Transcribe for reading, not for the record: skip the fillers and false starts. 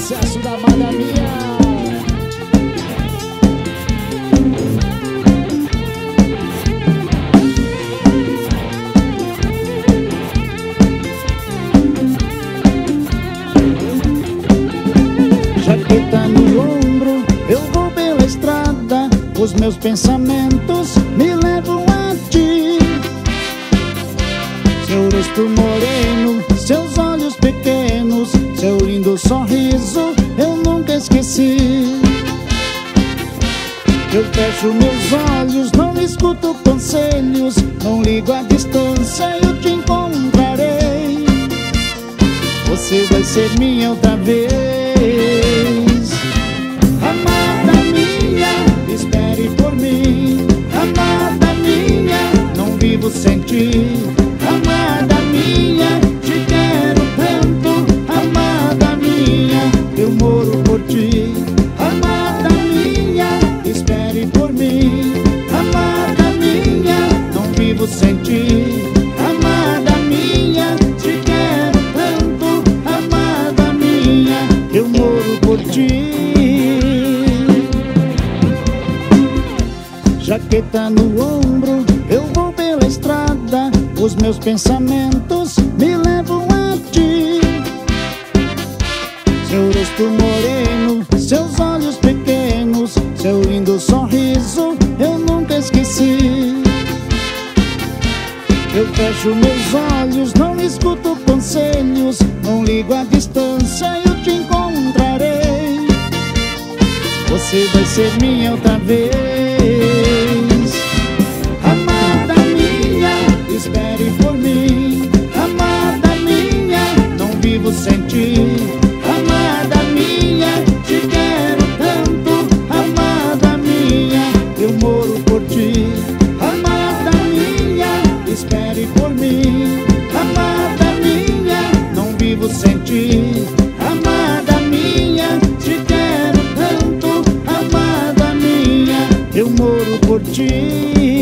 sucesso da amada minha. Jaqueta no ombro, eu vou pela estrada, os meus pensamentos me levam a ti. Seu rosto moreno, seus olhos pequenos, seu lindo sorriso, eu nunca esqueci. Eu fecho meus olhos, não escuto conselhos, não ligo a distância, eu te encontrarei. Você vai ser minha outra vez. Amada minha, espere por mim. Amada minha, não vivo sem ti. Amada minha, te quero tanto. Amada minha, eu moro por ti. Amada minha, espere por mim. Amada minha, não vivo sem ti. Amada minha, te quero tanto. Amada minha, eu moro por ti. Jaqueta no ombro, eu vou pela estrada, os meus pensamentos me levam a ti. Seu rosto moreno, seus olhos pequenos, seu lindo sorriso, eu nunca esqueci. Eu fecho meus olhos, não escuto conselhos, não ligo a distância, eu te encontrarei. Você vai ser minha outra vez. Amada minha, espere por mim. Amada minha, não vivo sem ti. Amada minha, te quero tanto. Amada minha, eu moro por ti. Amada minha, espere por mim. Amada minha, não vivo sem ti. Amada minha, te quero tanto. Amada minha, eu moro por ti.